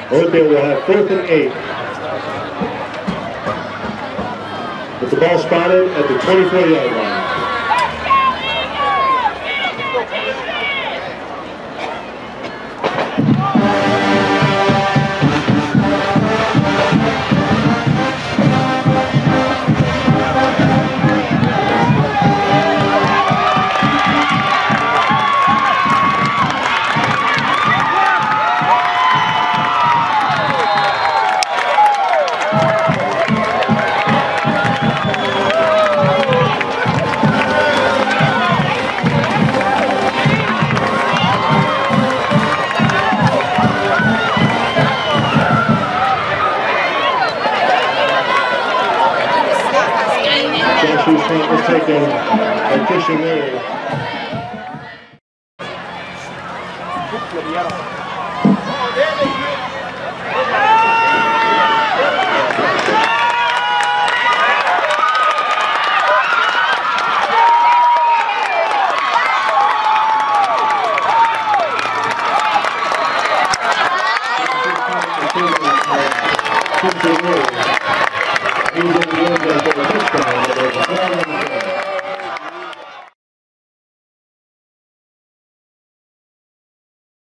Olympia will have 4th and 8. With the ball spotted at the 24-yard line. Was taken by Christian Mary. Christian Mary.